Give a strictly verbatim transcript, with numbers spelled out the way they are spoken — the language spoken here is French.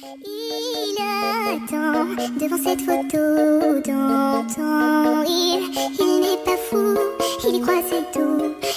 Il attend devant cette photo d'antan. Il, il n'est pas fou, il y croit c'est tout.